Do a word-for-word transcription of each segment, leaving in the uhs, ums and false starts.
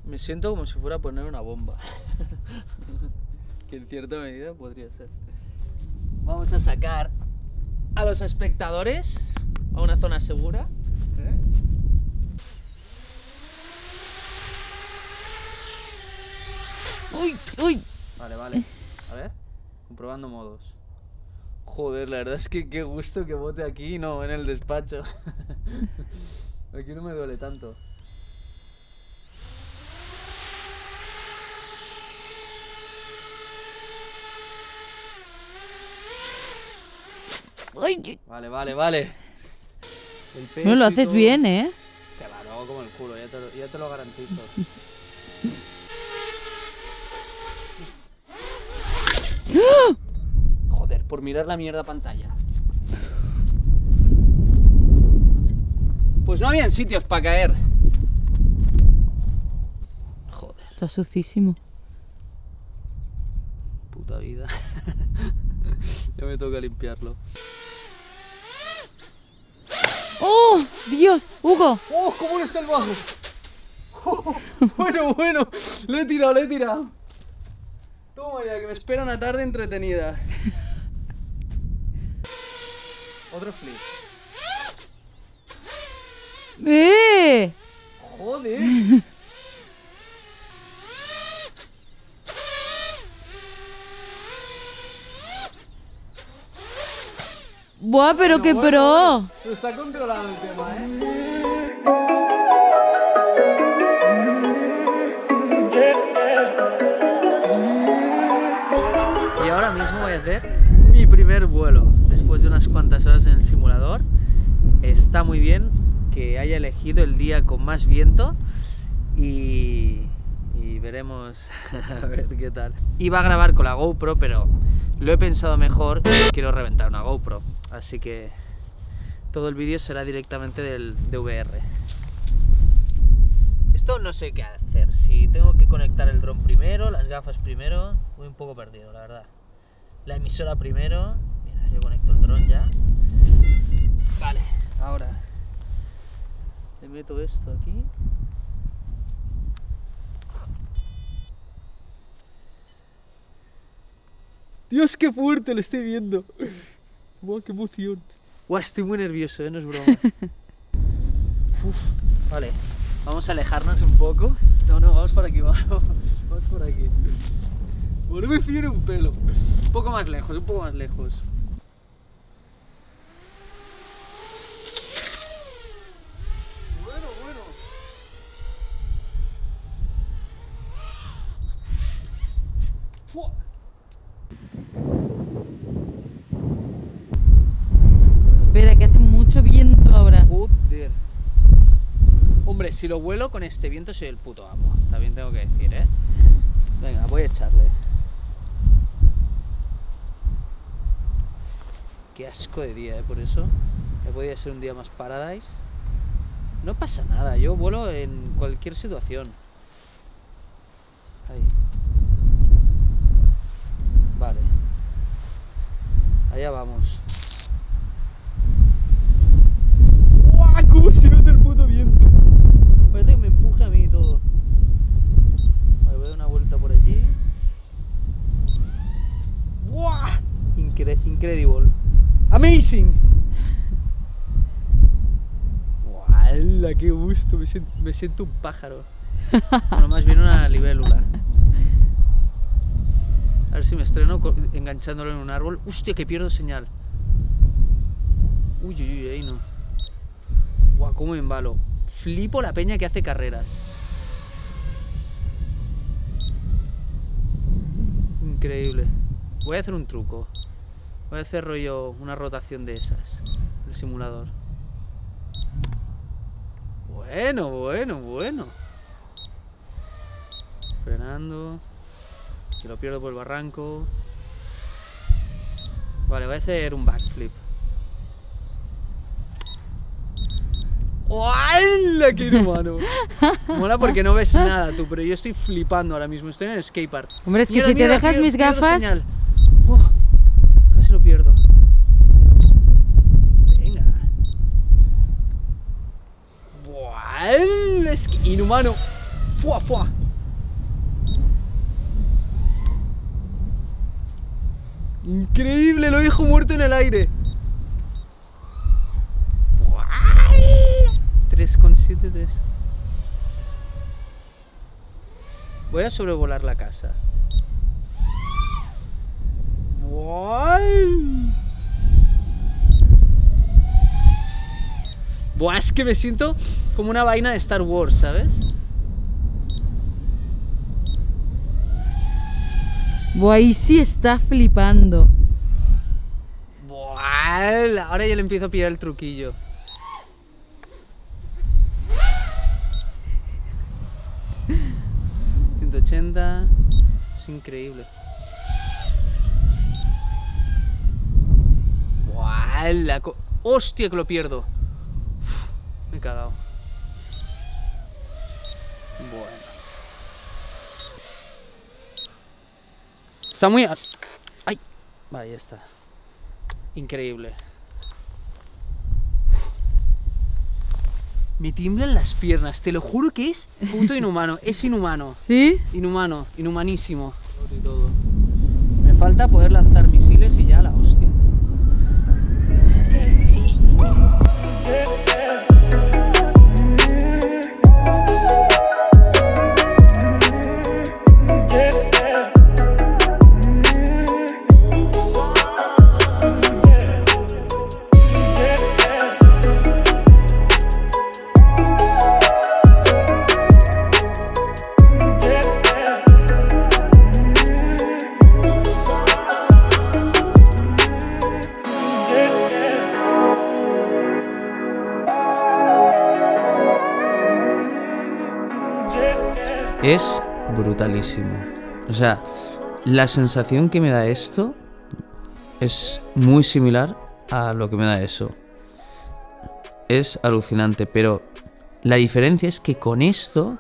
Me siento como si fuera a poner una bomba. Que en cierta medida podría ser. Vamos a sacar a los espectadores a una zona segura. ¿Eh? Uy, uy. Vale, vale. A ver, comprobando modos. Joder, la verdad es que qué gusto que bote aquí, no en el despacho. Aquí no me duele tanto. Uy. Vale, vale, vale. El peso No lo y haces todo. bien, ¿eh? Que va, lo hago como el culo, ya te lo, ya te lo garantizo. Joder, por mirar la mierda pantalla. Pues no habían sitios para caer. Joder, Está sucísimo. puta vida. Ya me toca limpiarlo. ¡Oh! ¡Dios! ¡Hugo! ¡Oh, cómo está el bajo! Oh, bueno, bueno, lo he tirado, lo he tirado. Toma ya, que me espera una tarde entretenida. Otro flip. ¡Eh! Joder. ¡Buah, pero Bueno, qué bueno, pro! bueno. Lo está controlado el tema, ¿eh? Y ahora mismo voy a hacer mi primer vuelo. Después de unas cuantas horas en el simulador. Está muy bien que haya elegido el día con más viento. Y... y veremos a ver qué tal. Iba a grabar con la GoPro, pero lo he pensado mejor y quiero reventar una GoPro. Así que todo el vídeo será directamente del D V R. Esto no sé qué hacer. Si tengo que conectar el dron primero, las gafas primero. Voy un poco perdido, la verdad. La emisora primero. Mira, yo conecto el dron ya. Vale, ahora le meto esto aquí. Dios, qué fuerte, lo estoy viendo. Wow, qué emoción. Wow, estoy muy nervioso, ¿eh? No es broma. Uf, vale, vamos a alejarnos un poco. No, no, vamos por aquí, vamos, vamos por aquí. Bueno, me fío en un pelo. Un poco más lejos, un poco más lejos. Bueno, bueno. ¡Fua! Espera, que hace mucho viento ahora. Joder. Hombre, si lo vuelo con este viento soy el puto amo. También tengo que decir, ¿eh? Venga, voy a echarle. Qué asco de día, ¿eh? Por eso. Ya podía ser un día más paradise. No pasa nada, yo vuelo en cualquier situación. Ahí. Vale. Allá vamos. ¡Guau! ¿Cómo se nota el puto viento? Parece que me empuje a mí todo. Vale, voy a dar una vuelta por allí. ¡Guau! Incre incredible. Amazing. ¡Guau! ¡Qué gusto! Me siento, me siento un pájaro. Bueno, más bien una libélula. A ver si me estreno enganchándolo en un árbol. ¡Hostia, que pierdo señal! Uy, uy, uy, ahí no. Guau, cómo me embalo. Flipo la peña que hace carreras. Increíble. Voy a hacer un truco. Voy a hacer rollo una rotación de esas. El simulador. Bueno, bueno, bueno. Frenando. Que lo pierdo por el barranco. Vale, voy a hacer un backflip. ¡Hola! ¡Qué inhumano! Mola porque no ves nada tú, pero yo estoy flipando ahora mismo. Estoy en el skatepark. Hombre, es que Mierda, si te mierda, dejas pierdo, mis pierdo gafas... señal. Oh, casi lo pierdo. Venga. Buah, es que inhumano. ¡Fua, fua! Increíble, lo dejo muerto en el aire. tres coma setenta y tres. Voy a sobrevolar la casa. Buah, es que me siento como una vaina de Star Wars, ¿sabes? Buah, ahí sí está flipando. Buah, ahora ya le empiezo a pillar el truquillo. ciento ochenta. Es increíble. Buah, la co ¡hostia, que lo pierdo! Uf, me he cagado. Bueno. Está muy... ¡Ay! Vale, ya está. Increíble. Me tiemblan las piernas, te lo juro que es punto inhumano, es inhumano. ¿Sí? Inhumano, inhumanísimo. Me falta poder lanzar misiles y ya la hostia. Es brutalísimo. O sea, la sensación que me da esto es muy similar a lo que me da eso. Es alucinante, pero la diferencia es que con esto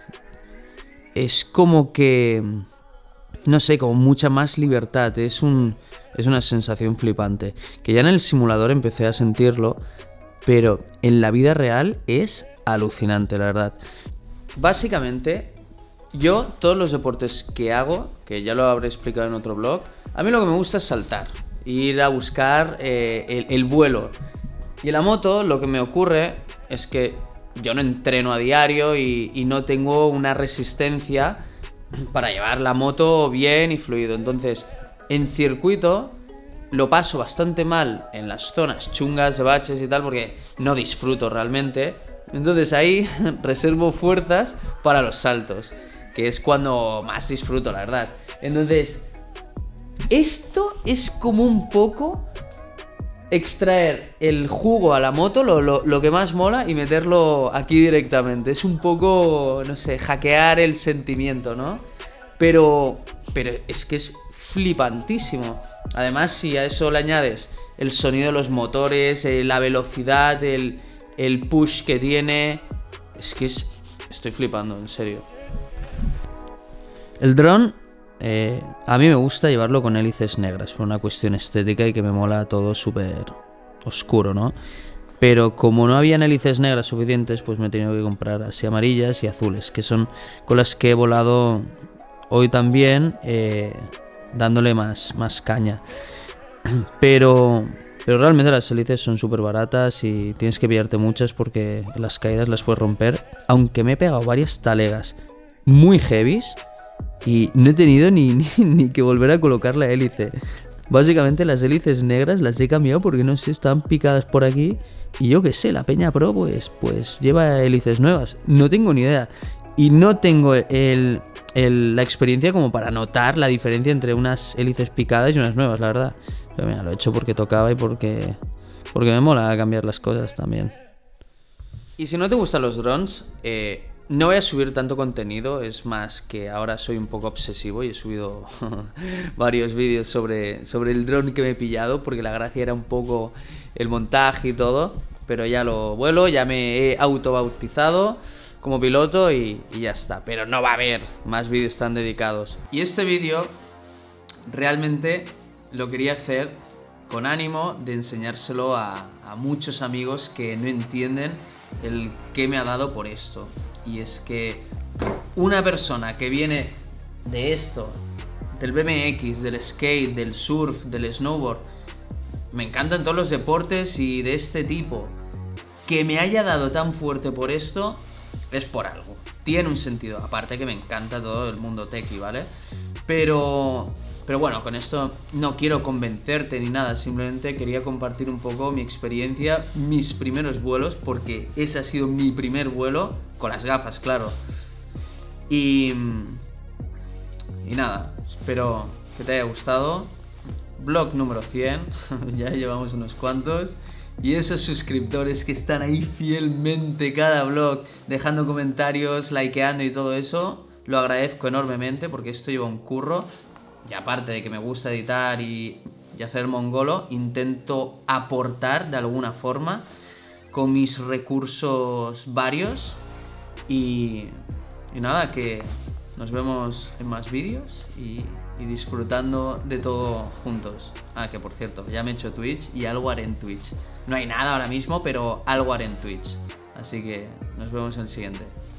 es como que, no sé, como mucha más libertad. Es un, es una sensación flipante. Que ya en el simulador empecé a sentirlo, pero en la vida real es alucinante, la verdad. Básicamente, yo, todos los deportes que hago, que ya lo habré explicado en otro blog, a mí lo que me gusta es saltar, ir a buscar eh, el, el vuelo. Y en la moto lo que me ocurre es que yo no entreno a diario y, y no tengo una resistencia para llevar la moto bien y fluido. Entonces, en circuito lo paso bastante mal en las zonas chungas de baches y tal, porque no disfruto realmente. Entonces ahí reservo fuerzas para los saltos, que es cuando más disfruto, la verdad. Entonces, esto es como un poco extraer el jugo a la moto, lo, lo, lo que más mola, y meterlo aquí directamente. Es un poco, no sé, hackear el sentimiento, ¿no? Pero, pero es que es flipantísimo. Además, si a eso le añades el sonido de los motores, eh, la velocidad, el, el push que tiene, es que es, estoy flipando, en serio. El dron, eh, a mí me gusta llevarlo con hélices negras por una cuestión estética y que me mola todo súper oscuro, ¿no? Pero como no habían hélices negras suficientes, pues me he tenido que comprar así amarillas y azules, que son con las que he volado hoy también, eh, dándole más, más caña. Pero, pero realmente las hélices son súper baratas y tienes que pillarte muchas porque en las caídas las puedes romper. Aunque me he pegado varias talegas muy heavies y no he tenido ni, ni, ni que volver a colocar la hélice. Básicamente las hélices negras las he cambiado porque no sé, están picadas por aquí. Y yo qué sé, la Peña Pro pues, pues lleva hélices nuevas. No tengo ni idea. Y no tengo el, el, la experiencia como para notar la diferencia entre unas hélices picadas y unas nuevas, la verdad. Pero mira, lo he hecho porque tocaba y porque, porque me mola cambiar las cosas también. Y si no te gustan los drones, eh, no voy a subir tanto contenido. Es más que ahora soy un poco obsesivo y he subido varios vídeos sobre, sobre el dron que me he pillado, porque la gracia era un poco el montaje y todo. Pero ya lo vuelo, ya me he autobautizado como piloto y, y ya está. Pero no va a haber más vídeos tan dedicados. Y este vídeo realmente lo quería hacer con ánimo de enseñárselo a, a muchos amigos que no entienden el qué me ha dado por esto. Y es que una persona que viene de esto, del B M X, del skate, del surf, del snowboard, me encantan todos los deportes y de este tipo, que me haya dado tan fuerte por esto, es por algo. Tiene un sentido, aparte que me encanta todo el mundo techie, ¿vale? Pero, pero bueno, con esto no quiero convencerte ni nada, simplemente quería compartir un poco mi experiencia, mis primeros vuelos, porque ese ha sido mi primer vuelo, con las gafas, claro. Y, y nada, espero que te haya gustado. Vlog número cien, ya llevamos unos cuantos. Y esos suscriptores que están ahí fielmente cada vlog, dejando comentarios, likeando y todo eso, lo agradezco enormemente porque esto lleva un curro. Y aparte de que me gusta editar y, y hacer mongolo, intento aportar de alguna forma con mis recursos varios. Y, y nada, que nos vemos en más vídeos y, y disfrutando de todo juntos. Ah, que por cierto, ya me he hecho Twitch y algo haré en Twitch. No hay nada ahora mismo, pero algo haré en Twitch. Así que nos vemos en el siguiente.